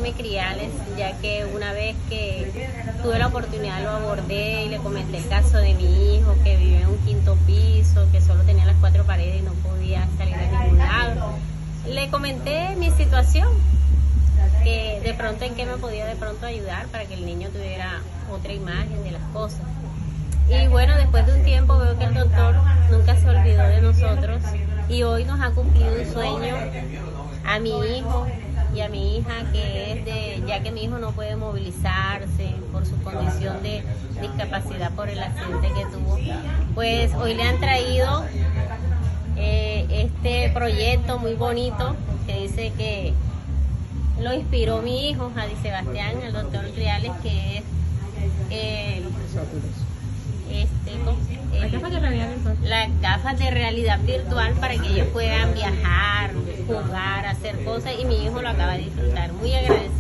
síndrome Criales, ya que una vez que tuve la oportunidad lo abordé y le comenté el caso de mi hijo que vive en un quinto piso, que solo tenía las 4 paredes y no podía salir a ningún lado. Le comenté mi situación, que de pronto en qué me podía de pronto ayudar para que el niño tuviera otra imagen de las cosas. Y bueno, después de un tiempo veo que el doctor nunca se olvidó de nosotros y hoy nos ha cumplido un sueño a mi hijo y a mi hija, que es ya que mi hijo no puede movilizarse por su condición de discapacidad por el accidente que tuvo, pues hoy le han traído este proyecto muy bonito que dice que lo inspiró mi hijo, Adi Sebastián, el doctor Criales, que es las gafas de realidad virtual para que ellos puedan viajar, jugar, hacer cosas, y mi hijo lo acaba de disfrutar. Muy agradecido.